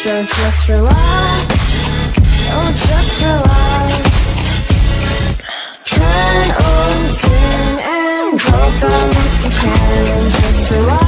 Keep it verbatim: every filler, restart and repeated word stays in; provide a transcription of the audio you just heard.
So just relax, oh just relax. Turn on, turn and drop on if you can. Just relax.